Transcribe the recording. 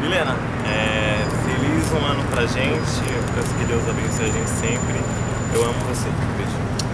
Milena, feliz um ano pra gente. Eu peço que Deus abençoe a gente sempre. Eu amo você. Beijo.